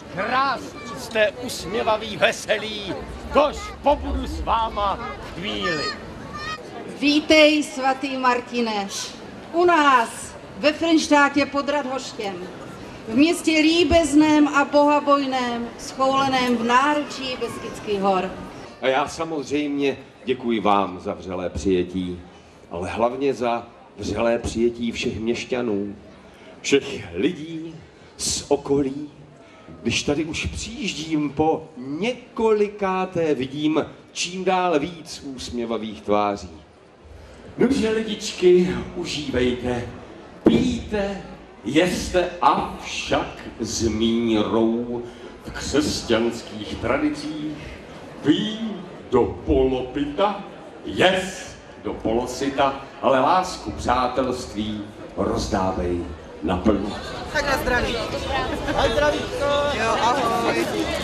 krásný jste, usměvavý, veselý, tož pobudu s váma chvíli. Vítej, svatý Martine, u nás ve Frenštátě pod Radhoštěm, v městě líbezném a bohabojném, schouleném v náručí Beskydských hor. A já samozřejmě děkuji vám za vřelé přijetí, ale hlavně za vřelé přijetí všech měšťanů, všech lidí z okolí. Když tady už přijíždím po několikáté, vidím čím dál víc úsměvavých tváří. Nože lidičky, užívejte, pijte, jeste, avšak s mírou v křesťanských tradicích. Pij do polopita, jest do polosita, ale lásku, přátelství rozdávej naplno. Tak na zdraví. Na zdravíčko. Jo, ahoj.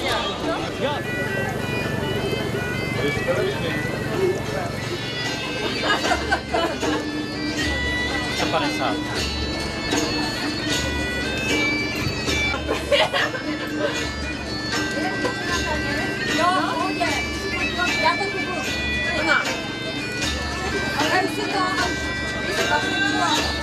150. Jo, pohodě. Já to kupu. Ona. Ale si to,